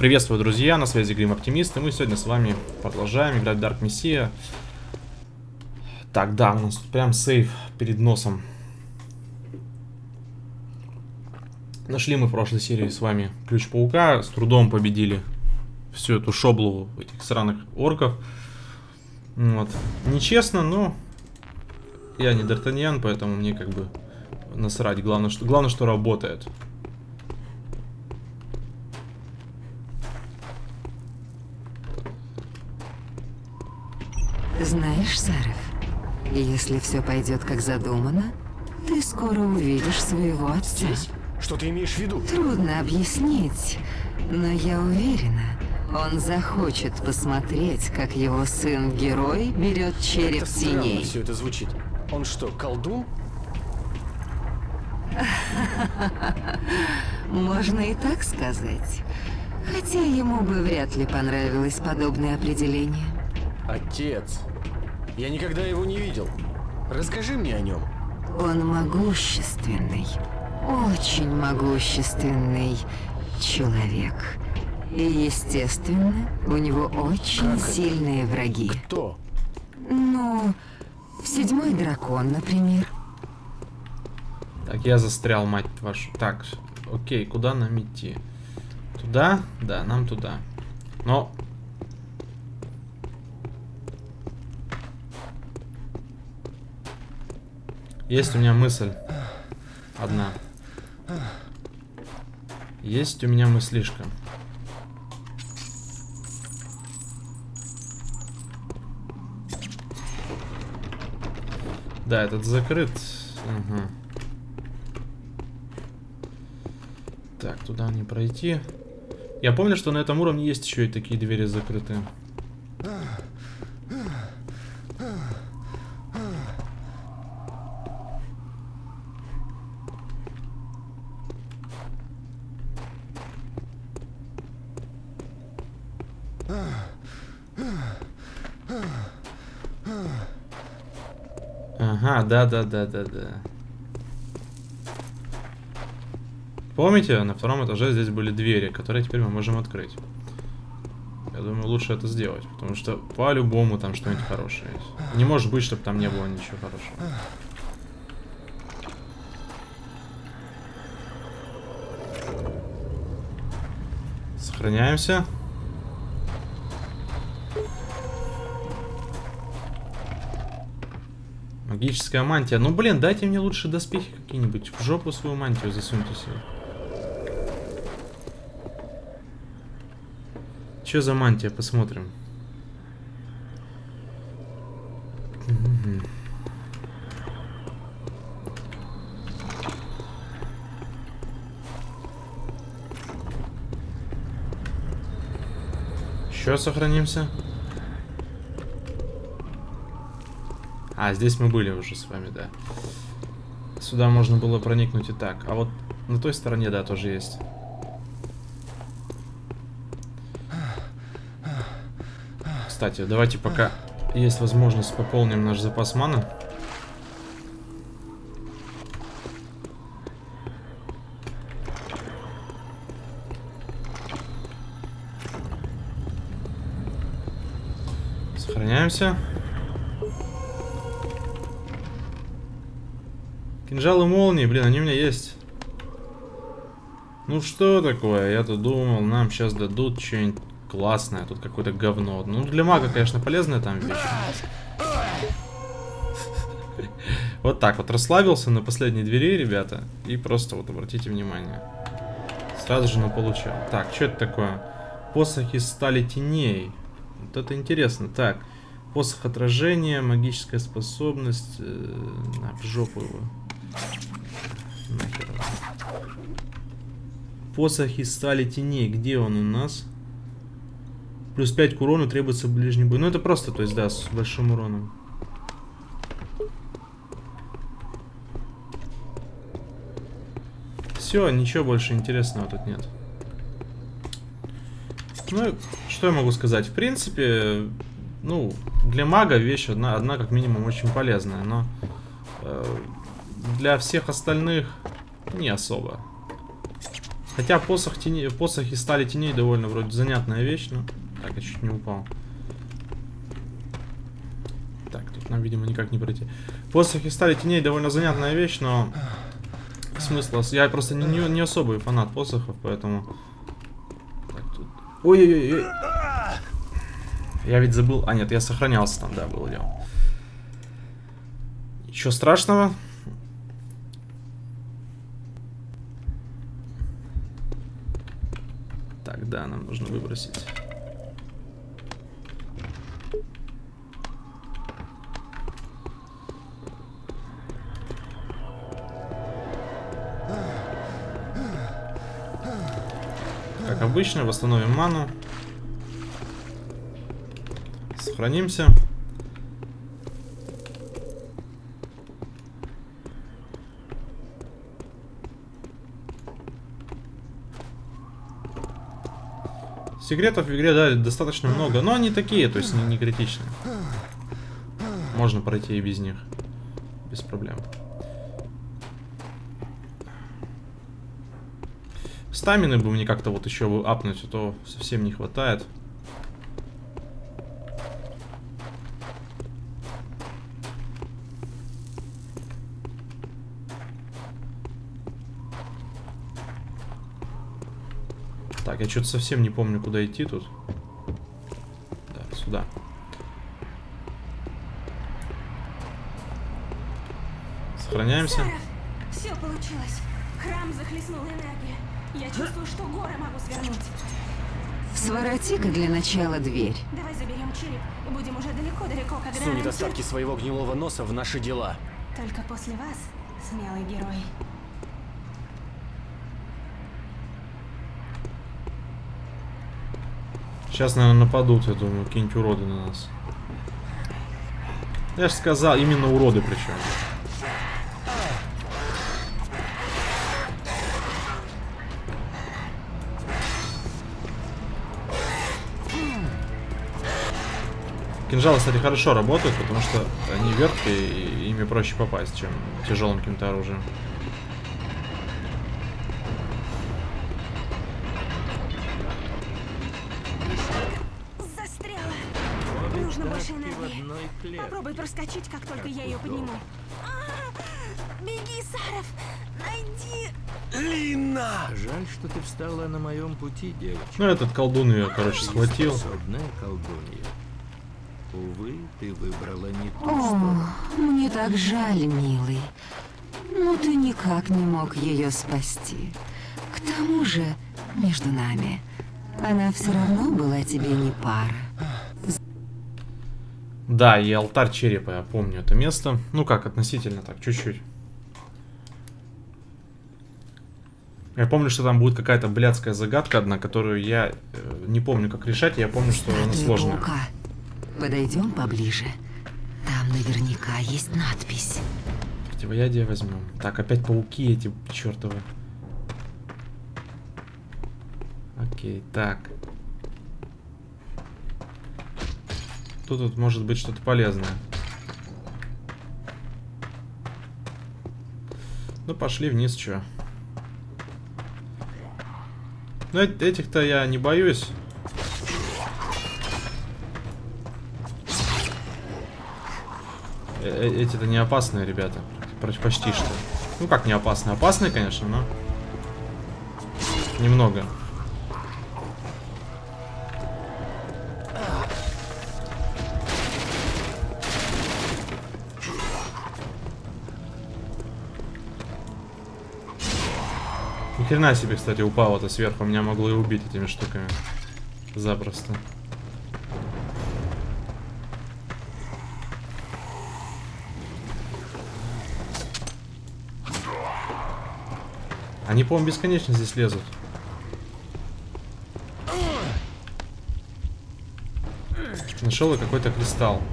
Приветствую, друзья, на связи Грим Оптимист, и мы сегодня с вами продолжаем играть в Dark Messiah. Так, да, у нас тут прям сейф перед носом. Нашли мы в прошлой серии с вами ключ паука, с трудом победили всю эту шоблу этих сраных орков. Вот. Нечестно, но я не Д'Артаньян, поэтому мне как бы насрать. Главное, что работает. Знаешь, Саров, если все пойдет как задумано, ты скоро увидишь своего отца. Здесь? Что ты имеешь в виду? Трудно объяснить, но я уверена, он захочет посмотреть, как его сын-герой берет череп Как-то странно теней. все это звучит. Он что, колдун? Можно и так сказать. Хотя ему бы вряд ли понравилось подобное определение. Отец. Я никогда его не видел. Расскажи мне о нем. Он могущественный, очень могущественный человек. И, естественно, у него очень Как это? сильные враги. Кто? Ну, седьмой дракон, например. Так, я застрял, мать вашу. Так, окей, куда нам идти? Туда? Да, нам туда. Но... Есть у меня мысль. Одна. Есть у меня мыслишка. Да, этот закрыт. Угу. Так, туда не пройти. Я помню, что на этом уровне есть еще и такие двери закрытые. Ага, да. Помните, на втором этаже здесь были двери, которые теперь мы можем открыть. Я думаю, лучше это сделать, потому что по-любому там что-нибудь хорошее есть. Не может быть, чтобы там не было ничего хорошего. Сохраняемся. Магическая мантия. Ну, блин, дайте мне лучше доспехи какие-нибудь. В жопу свою мантию засуньте себе. Че за мантия? Посмотрим. Еще сохранимся. А, здесь мы были уже с вами, да. Сюда можно было проникнуть и так. А вот на той стороне, да, тоже есть. Кстати, давайте пока есть возможность пополним наш запас маны. Сохраняемся. Кинжалы молнии, блин, они у меня есть. Ну что такое? Я-то думал, нам сейчас дадут что-нибудь классное. Тут какое-то говно. Ну, для мага, конечно, полезная там вещь. Вот так вот. Расслабился на последней двери, ребята. И просто вот обратите внимание. Сразу же получал. Так, что это такое? Посох из стали теней. Вот это интересно. Так. Посох отражения, магическая способность. В жопу его. Нахер. Посох из стали теней. Где он у нас? Плюс 5 к урону требуется ближний бой. Ну это просто, то есть, да, с большим уроном. Все, ничего больше интересного тут нет. Ну, что я могу сказать? В принципе, ну, для мага вещь одна как минимум очень полезная, но для всех остальных не особо. Хотя посох из стали теней довольно вроде занятная вещь, но... Так, я чуть не упал. Так, тут нам, видимо, никак не пройти. Посох из стали теней довольно занятная вещь, но... Смысла... Я просто не особый фанат посохов, поэтому... Так, тут... Ой-ой-ой! Я ведь забыл... А, нет, я сохранялся там, да, было дело. Ничего страшного. Так, да, нам нужно выбросить. Как обычно, восстановим ману. Сохранимся. Секретов в игре, да, достаточно много, но они такие, то есть не критичные. Можно пройти и без них. Без проблем. Стамины бы мне как-то вот еще апнуть, а то совсем не хватает. Так, я что-то совсем не помню, куда идти тут. Да, сюда. Сохраняемся. Все получилось. Храм захлестнул энергия. Я чувствую, что горы могу свернуть. Свороти-ка для начала дверь. Давай заберем череп и будем уже далеко-далеко, когда... Всу недостатки своего гнилого носа в наши дела. Только после вас, смелый герой. Сейчас, наверное, нападут, я думаю, какие-нибудь уроды на нас. Я же сказал, именно уроды причем. Кинжалы, кстати, хорошо работают, потому что они верткие и ими проще попасть, чем тяжелым каким-то оружием. Нужно больше энергии. Попробуй проскочить, как только я ее подниму. Беги, Саров! Найди! Лина! Жаль, что ты встала на моем пути, девочка. Ну, этот колдун ее, короче, схватил. Способная колдунья. Увы, ты выбрала не ту О, сторону. мне так жаль, милый. Но ты никак не мог ее спасти. К тому же, между нами, она все равно была тебе не пара. Да, и алтарь черепа, я помню это место. Ну как, относительно так, чуть-чуть. Я помню, что там будет какая-то блядская загадка одна, которую я не помню, как решать. Я помню, что она сложная. Паука. Подойдем поближе. Там наверняка есть надпись. Противоядие возьмем. Так, опять пауки эти чертовы. Окей, так. Тут может быть что-то полезное. Ну, пошли вниз, чё. Ну, этих-то я не боюсь. Эти-то не опасные, ребята. Почти что. Ну, как не опасные? Опасные, конечно, но... Немного. Ни хрена себе, кстати, упало-то сверху. Меня могло и убить этими штуками. Запросто. Они, по-моему, бесконечно здесь лезут. Нашел я какой-то кристалл.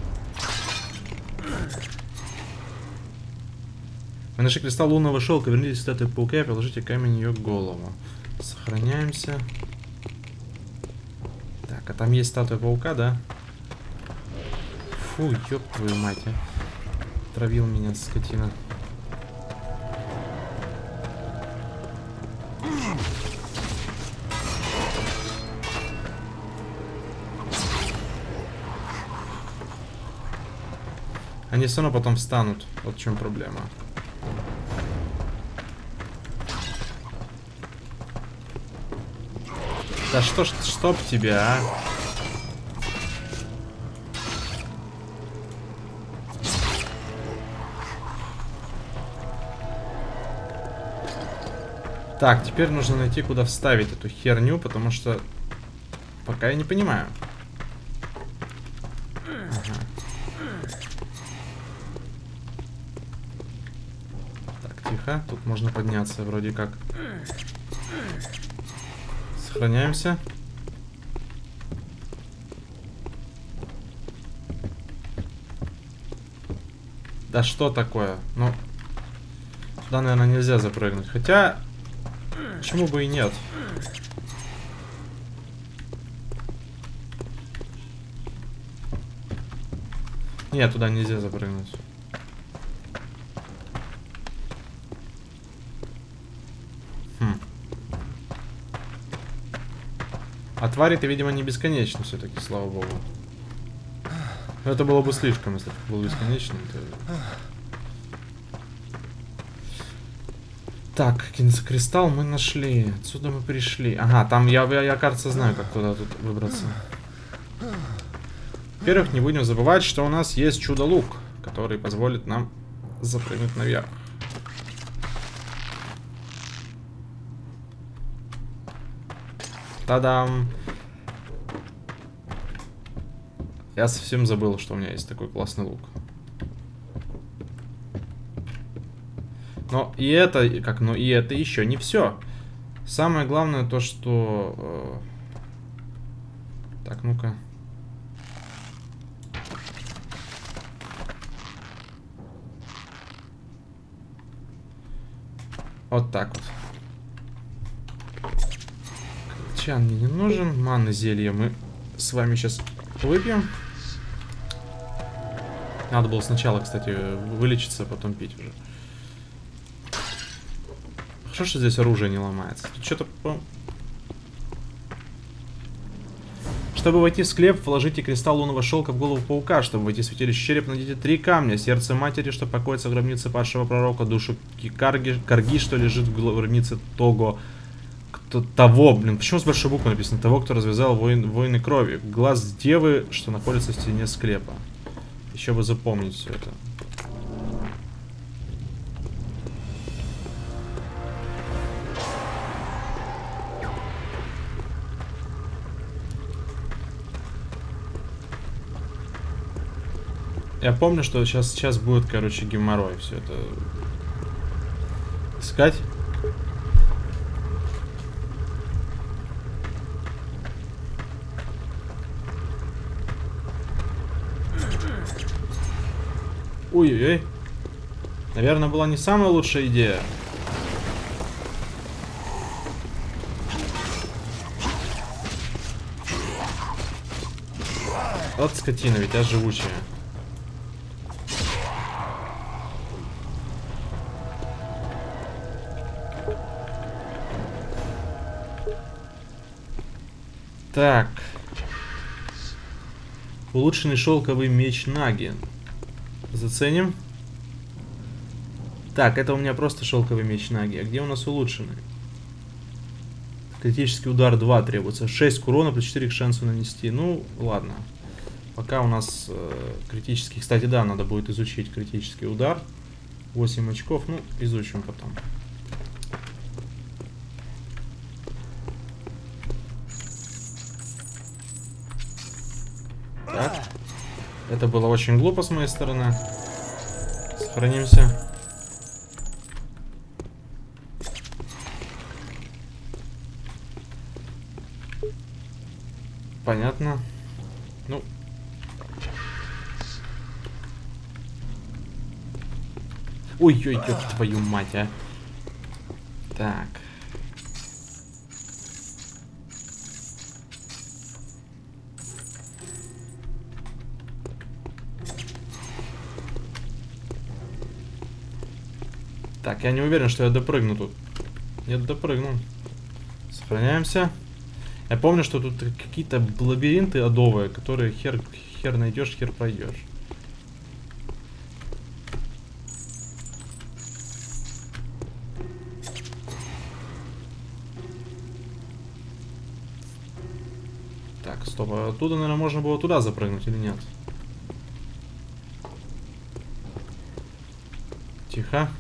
Вы нашли кристалл лунного шелка. Вернитесь к статуе паука и положите камень ее голову. Сохраняемся. Так, а там есть статуя паука, да? Фу, ёб твою мать, а. Травил меня, скотина. Они все равно потом встанут. Вот в чем проблема. Да что ж, чтоб тебя, а? Так, теперь нужно найти, куда вставить эту херню, потому что пока я не понимаю. Ага. Так, тихо. Тут можно подняться вроде как. Сохраняемся. Да что такое? Ну, сюда, наверное, нельзя запрыгнуть. Хотя, почему бы и нет? Нет, туда нельзя запрыгнуть. А твари-то, видимо, не бесконечны все-таки, слава богу. Но это было бы слишком, если бы было бесконечным. То... Так, кинцекристалл мы нашли. Отсюда мы пришли. Ага, там я, кажется, знаю, как туда тут выбраться. Во-первых, не будем забывать, что у нас есть чудо-лук, который позволит нам запрыгнуть наверх. Та-дам! Я совсем забыл, что у меня есть такой классный лук. Но и это, но и это еще не все. Самое главное то, что... Так, ну-ка. Вот так вот. Чан мне не нужен. Манны зелья мы с вами сейчас выпьем. Надо было сначала, кстати, вылечиться, а потом пить уже. Хорошо, что здесь оружие не ломается. Тут что-то... Чтобы войти в склеп, вложите кристалл лунного шелка в голову паука. Чтобы войти в святилище череп, найдите 3 камня. Сердце матери, что покоится в гробнице падшего пророка. Душу Карги, что лежит в гробнице Того. Почему с большой буквы написано? Того, кто развязал войны крови. Глаз девы, что находится в стене склепа. Еще бы запомнить все это. Я помню, что сейчас будет, короче, геморрой все это искать. Ой-ой-ой. Наверное, была не самая лучшая идея. Вот скотина, ведь я живучая. Так. Улучшенный шелковый меч Наги. Заценим. Так, это у меня просто шелковый меч Наги. А где у нас улучшенный? Критический удар 2 требуется. 6 к урону, плюс 4 к шансу нанести. Ну, ладно. Пока у нас критический... Кстати, да, надо будет изучить критический удар. 8 очков. Ну, изучим потом. Так. Это было очень глупо с моей стороны. Сохранимся. Понятно. Ну. Ой-ой-ой, твою мать, а. Так. Так, я не уверен, что я допрыгну тут. Нет, допрыгну. Сохраняемся. Я помню, что тут какие-то лабиринты адовые, которые хер найдешь, хер пройдешь. Так, стоп, а оттуда, наверное, можно было туда запрыгнуть или нет? Тихо.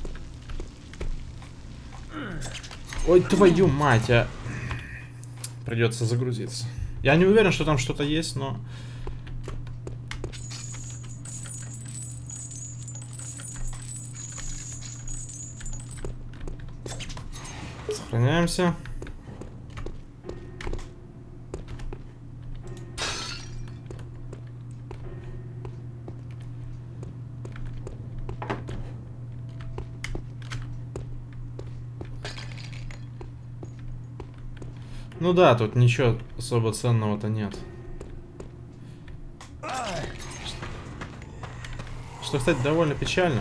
Ой, твою мать, а... Придется загрузиться. Я не уверен, что там что-то есть, но... Сохраняемся. Ну да, тут ничего особо ценного-то нет. Что, кстати, довольно печально.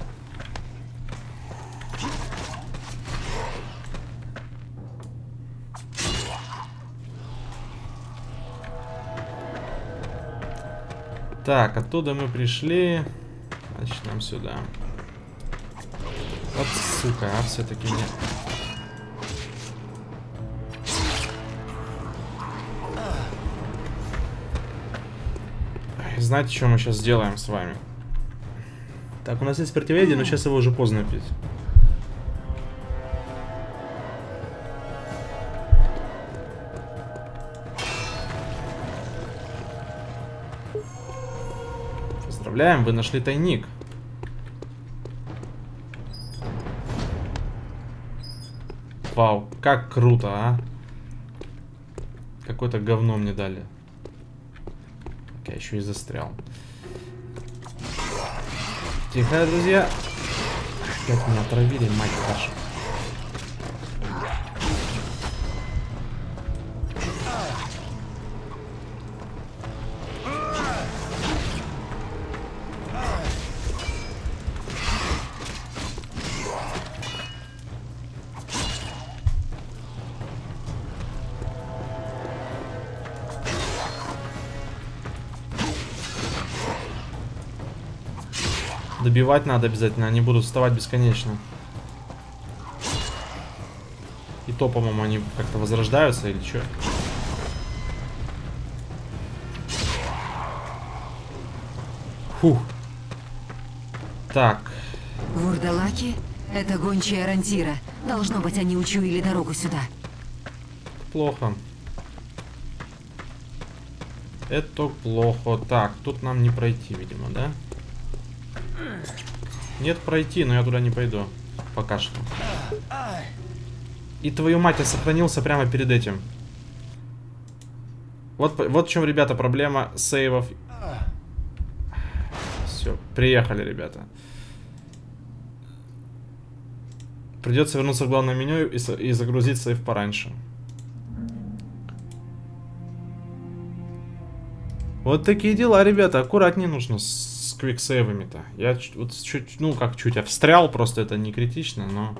Так, оттуда мы пришли. Значит, нам сюда. Вот сука, а все-таки нет. Знаете, что мы сейчас сделаем с вами? Так, у нас есть противоядие, но сейчас его уже поздно пить. Поздравляем, вы нашли тайник. Вау, как круто, а? Какое-то говно мне дали. Я еще и застрял. Тихо, друзья. Опять меня отравили, мать вашу. Добивать надо обязательно, они будут вставать бесконечно. И то, по-моему, они как-то возрождаются или что? Фух. Так. Вурдалаки? Это гончие Рантира. Должно быть, они учуяли дорогу сюда. Плохо. Это плохо. Так, тут нам не пройти, видимо, да? Нет, пройти, но я туда не пойду. Пока что. И твою мать, я сохранился прямо перед этим. Вот в чем, ребята, проблема сейвов. Все, приехали, ребята. Придется вернуться в главное меню и загрузить сейв пораньше. Вот такие дела, ребята. Аккуратнее нужно с квиксейвами-то. Я вот чуть, ну как чуть, я встрял, просто это не критично, но...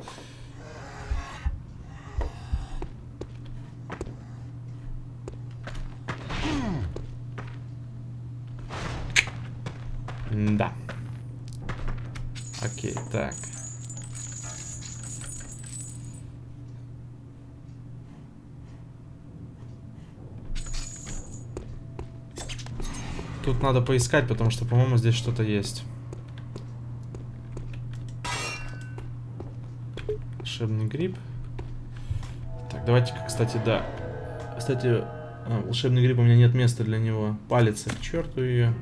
Да. Окей, так. Тут надо поискать, потому что, по-моему, здесь что-то есть. Волшебный гриб. Так, давайте-ка, кстати, да. Кстати, волшебный гриб, у меня нет места для него. Палец, к черту ее.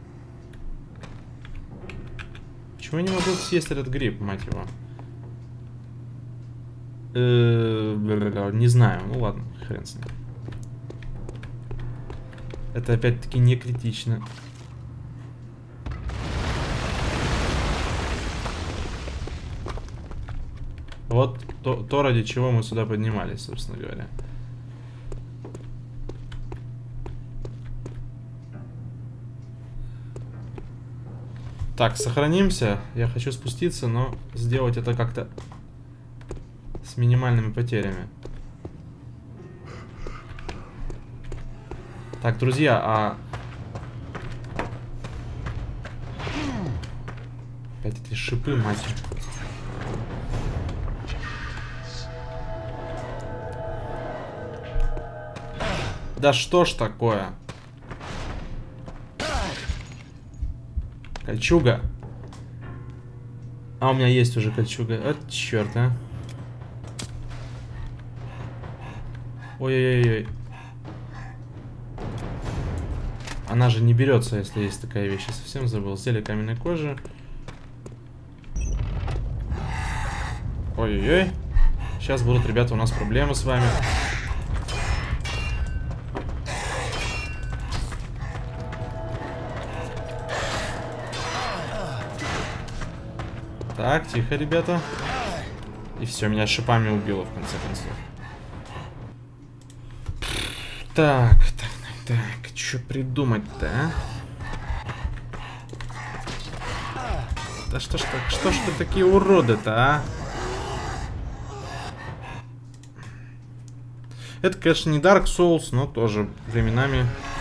Почему я не могу съесть этот гриб, мать его? Не знаю. Ну ладно, хрен с ним. Это опять-таки не критично. Вот то, ради чего мы сюда поднимались, собственно говоря. Так, сохранимся. Я хочу спуститься, но сделать это как-то с минимальными потерями. Так, друзья, опять эти шипы, мать. Да что ж такое? Кольчуга. А у меня есть уже кольчуга. От черт, а. Ой-ой-ой. Она же не берется, если есть такая вещь. Я совсем забыл. Зелье каменной кожи. Ой-ой-ой. Сейчас будут, ребята, у нас проблемы с вами. Так, тихо, ребята. И все, меня шипами убило, в конце концов. Так. Что придумать-то, а? Да что ж вы такие уроды-то, а? Это, конечно, не Dark Souls, но тоже временами...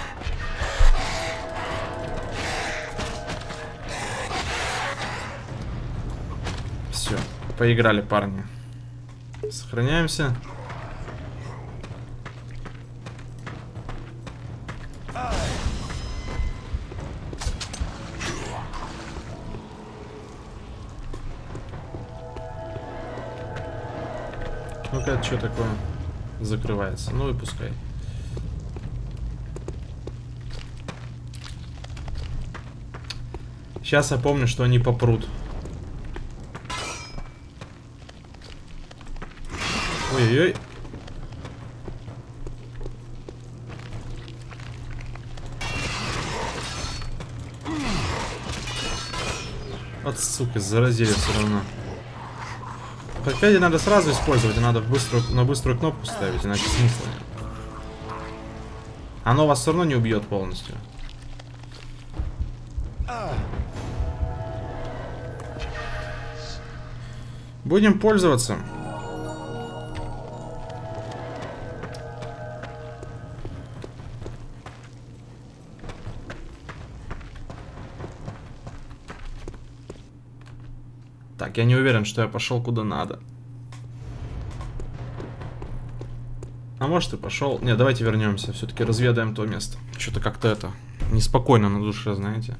Все, поиграли, парни. Сохраняемся. Ну-ка, это что такое? Закрывается. Ну и пускай. Сейчас я помню, что они попрут. Ой-ой-ой. Вот, сука, заразили все равно. Хотя надо сразу использовать, надо на быструю кнопку ставить, иначе смысла нет. Оно вас все равно не убьет полностью. Будем пользоваться. Так, я не уверен, что я пошел куда надо. А может и пошел. Не, давайте вернемся. Все-таки разведаем то место. Что-то как-то это неспокойно на душе, знаете.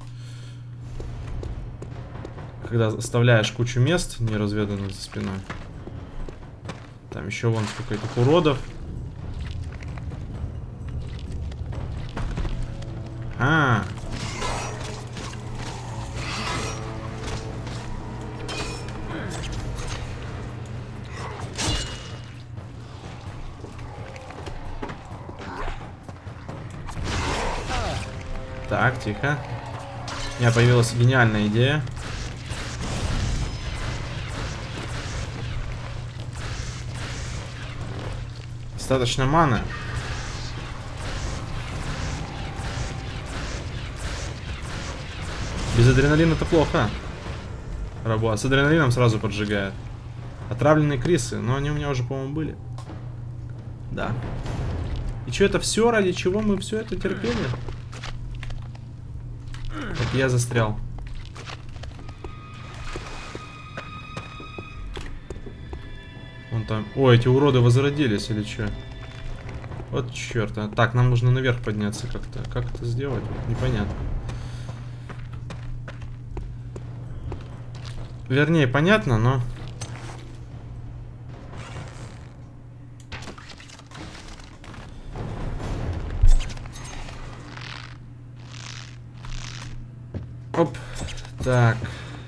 Когда оставляешь кучу мест неразведанных за спиной. Там еще вон сколько этих уродов. Так, тихо. У меня появилась гениальная идея. Достаточно маны. Без адреналина это плохо. Работа. С адреналином сразу поджигает. Отравленные крисы. Но они у меня уже, по-моему, были. Да. И что, это все? Ради чего мы все это терпели? Так, я застрял. Вон там. О, эти уроды возродились или что? Вот черт. А. Так, нам нужно наверх подняться как-то. Как это сделать? Непонятно. Вернее, понятно, но... Оп. Так.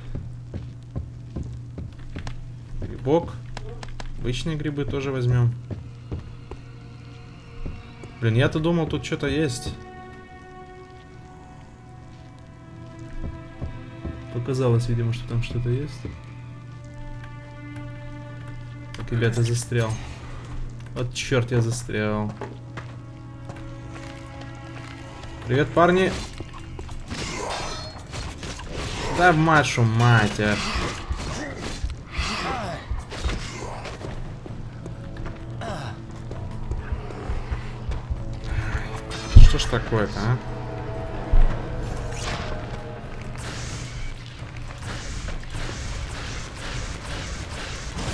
Грибок. Обычные грибы тоже возьмем. Блин, я-то думал, тут что-то есть. Показалось, видимо, что там что-то есть. Так, ребята, застрял. Вот черт, я застрял. Привет, парни. Да машу мать, а. Что ж такое-то, а?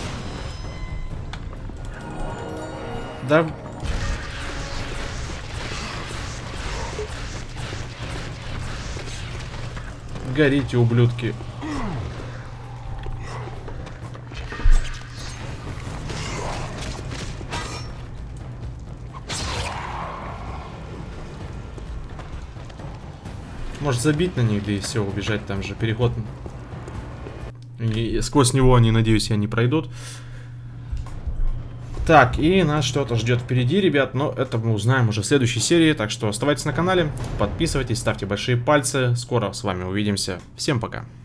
Да... Горите, ублюдки. Может забить на них, да и все, убежать, там же переход. И сквозь него они, надеюсь, они пройдут. Так, и нас что-то ждет впереди, ребят, но это мы узнаем уже в следующей серии, так что оставайтесь на канале, подписывайтесь, ставьте большие пальцы, скоро с вами увидимся, всем пока.